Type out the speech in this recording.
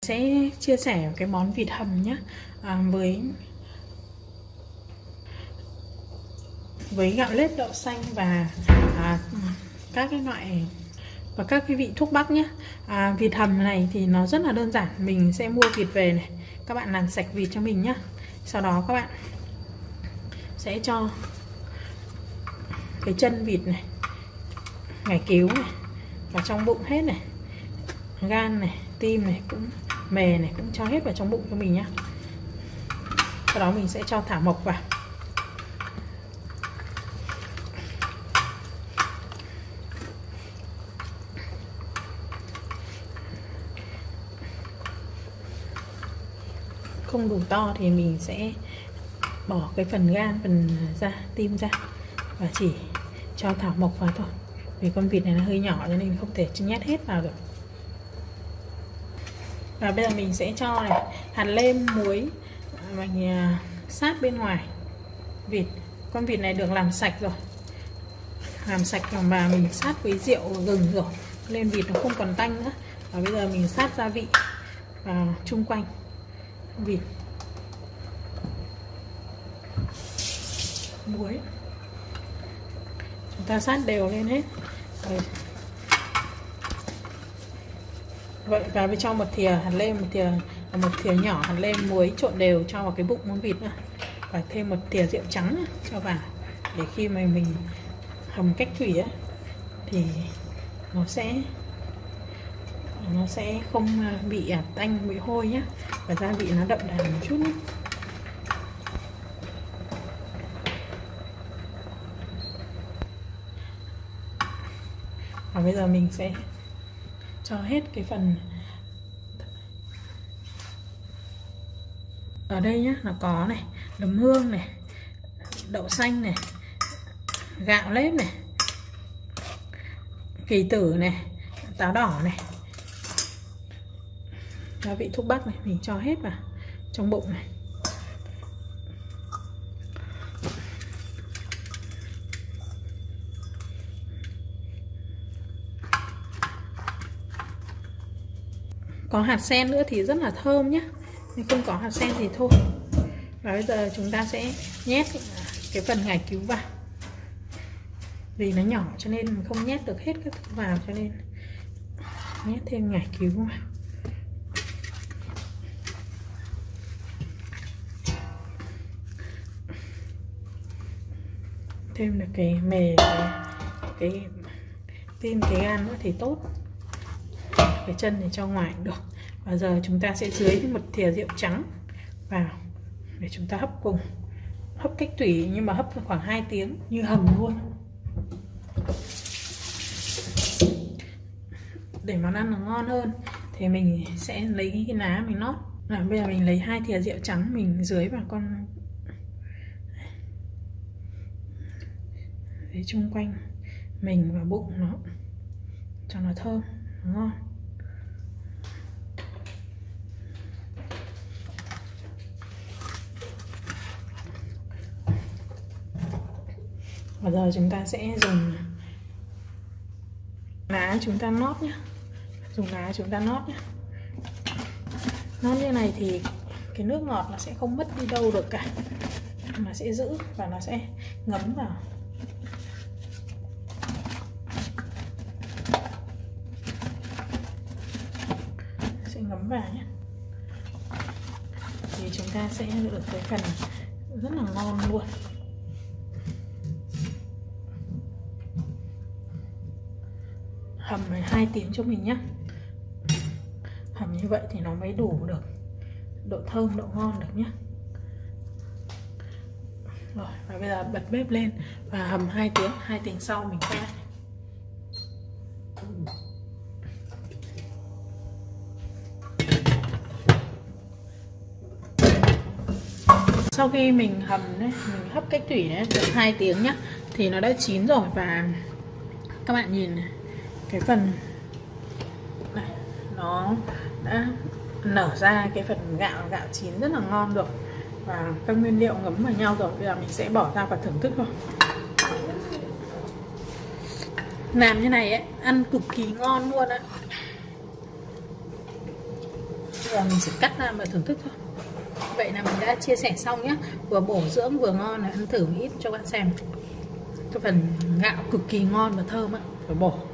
Sẽ chia sẻ cái món vịt hầm nhé, với gạo lết, đậu xanh và các cái loại và các cái vị thuốc bắc nhé. Vịt hầm này thì nó rất là đơn giản. Mình sẽ mua vịt về này, các bạn làm sạch vịt cho mình nhé. Sau đó các bạn sẽ cho cái chân vịt này, ngải cứu này vào trong bụng hết này, gan này, tim này, cũng mề này cũng cho hết vào trong bụng cho mình nhé. Sau đó mình sẽ cho thả mộc vào. Không đủ to thì mình sẽ bỏ cái phần gan, phần tim ra và chỉ cho thảo mộc vào thôi. Vì con vịt này nó hơi nhỏ cho nên không thể nhét hết vào được. Và bây giờ mình sẽ cho này hạt lem, muối mình sát bên ngoài vịt. Con vịt này được làm sạch rồi, mà mình sát với rượu gừng rồi nên vịt nó không còn tanh nữa. Và bây giờ mình sát gia vị vào chung quanh vịt, muối, chúng ta sát đều lên hết rồi. Vậy và bên trong một thìa hạt lem, một thìa nhỏ hạt lem, muối trộn đều cho vào cái bụng con vịt nữa. Và thêm một thìa rượu trắng cho vào, để khi mà mình hầm cách thủy ấy, thì nó sẽ không bị tanh, bị hôi nhé. Và gia vị nó đậm đà một chút nhé. Và bây giờ mình sẽ cho hết cái phần ở đây nhé. Nó có này, nấm hương này, đậu xanh này, gạo lết này, kỳ tử này, táo đỏ này, gia vị thuốc bắc này, mình cho hết vào trong bụng này. Có hạt sen nữa thì rất là thơm nhé, nhưng không có hạt sen thì thôi. Và bây giờ chúng ta sẽ nhét cái phần ngải cứu vào. Vì nó nhỏ cho nên mình không nhét được hết các thứ vào, cho nên nhét thêm ngải cứu vào. Thêm được cái mề, cái tim, cái gan nữa thì tốt. Cái chân thì cho ngoài cũng được. Và giờ chúng ta sẽ dưới một thìa rượu trắng vào để chúng ta hấp cùng. Hấp cách tùy, nhưng mà hấp khoảng 2 tiếng như hầm luôn, để món ăn nó ngon hơn. Thì mình sẽ lấy cái ná mình nót. Bây giờ mình lấy 2 thìa rượu trắng, mình dưới vào con để chung quanh mình và bụng nó cho nó thơm, nó ngon. Và giờ chúng ta sẽ dùng lá chúng ta nót nhé. Dùng lá chúng ta nót nhé. Nót như này thì cái nước ngọt nó sẽ không mất đi đâu được cả, mà sẽ giữ và nó sẽ ngấm vào. Sẽ ngấm vào nhé. Thì chúng ta sẽ được cái phần rất là ngon luôn. Hầm 2 tiếng cho mình nhé. Hầm như vậy thì nó mới đủ được độ thơm, độ ngon được nhé. Rồi, và bây giờ bật bếp lên và hầm 2 tiếng. 2 tiếng sau mình quay lại. Sau khi mình hầm đấy, mình hấp cách thủy đấy được 2 tiếng nhá, thì nó đã chín rồi. Và các bạn nhìn này, cái phần này nó đã nở ra cái phần gạo chín rất là ngon rồi, và các nguyên liệu ngấm vào nhau rồi. Bây giờ mình sẽ bỏ ra và thưởng thức thôi. Làm như này ấy, ăn cực kỳ ngon luôn á. giờ mình chỉ cắt ra và thưởng thức thôi. Vậy là mình đã chia sẻ xong nhé. Vừa bổ dưỡng vừa ngon, ăn thử một ít cho bạn xem. Cái phần gạo cực kỳ ngon và thơm ạ, phải bổ.